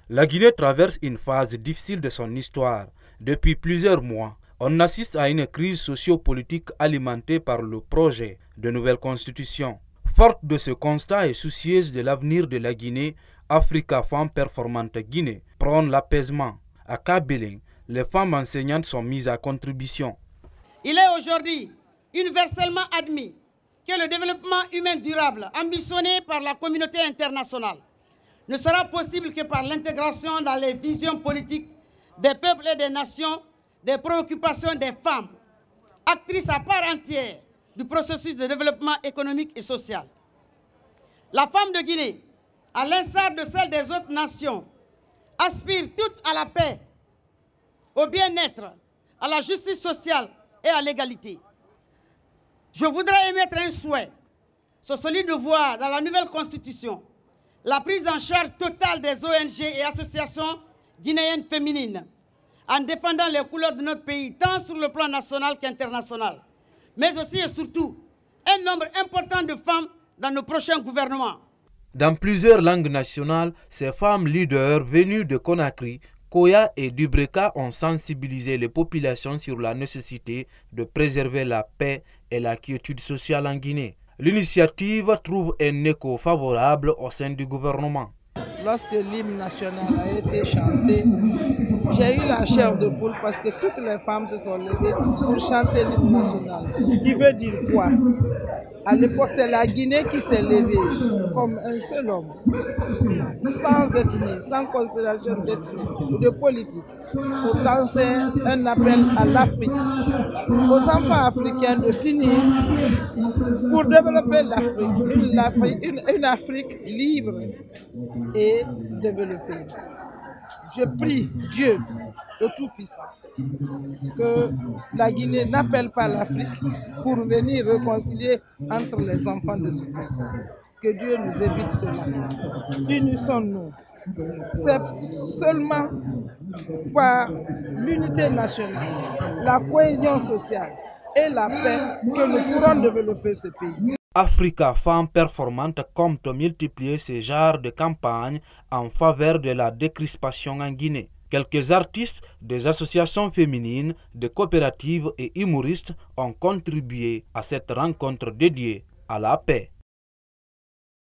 La Guinée traverse une phase difficile de son histoire. Depuis plusieurs mois, on assiste à une crise socio-politique alimentée par le projet de nouvelle constitution. Forte de ce constat et soucieuse de l'avenir de la Guinée, Africa Femmes Performantes Guinée prône l'apaisement. À Kabylie, les femmes enseignantes sont mises à contribution. Il est aujourd'hui universellement admis que le développement humain durable ambitionné par la communauté internationale ne sera possible que par l'intégration dans les visions politiques des peuples et des nations des préoccupations des femmes, actrices à part entière du processus de développement économique et social. La femme de Guinée, à l'instar de celle des autres nations, aspire toutes à la paix, au bien-être, à la justice sociale et à l'égalité. Je voudrais émettre un souhait, c'est celui de voir dans la nouvelle constitution la prise en charge totale des ONG et associations guinéennes féminines, en défendant les couleurs de notre pays, tant sur le plan national qu'international, mais aussi et surtout un nombre important de femmes dans nos prochains gouvernements. Dans plusieurs langues nationales, ces femmes leaders venues de Conakry, Koya et Dubreka ont sensibilisé les populations sur la nécessité de préserver la paix et la quiétude sociale en Guinée. L'initiative trouve un écho favorable au sein du gouvernement. Lorsque l'hymne national a été chanté, j'ai eu la chair de poule parce que toutes les femmes se sont levées pour chanter l'hymne national. Qui veut dire quoi? À l'époque, c'est la Guinée qui s'est levée comme un seul homme, sans ethnie, sans considération d'ethnie ou de politique, pour lancer un appel à l'Afrique, aux enfants africains de s'unir pour développer l'Afrique, une Afrique libre et développée. Je prie Dieu, le Tout-Puissant, que la Guinée n'appelle pas l'Afrique pour venir réconcilier entre les enfants de ce pays. Que Dieu nous évite cela. Unissons-nous. C'est seulement par l'unité nationale, la cohésion sociale et la paix que nous pourrons développer ce pays. Africa Femmes Performantes compte multiplier ce genre de campagne en faveur de la décrispation en Guinée. Quelques artistes, des associations féminines, des coopératives et humoristes ont contribué à cette rencontre dédiée à la paix.